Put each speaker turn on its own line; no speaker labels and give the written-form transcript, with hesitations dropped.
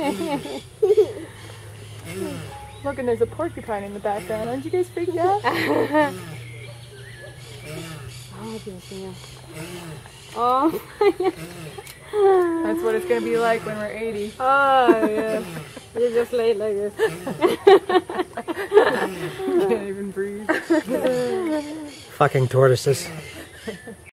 Look, and there's a porcupine in the background. Aren't you guys freaked out?
Oh, Dios mío. Oh.
That's what it's going to be like when we're 80.
Oh, yeah. You just lay like this.
Can't even breathe.
Fucking tortoises.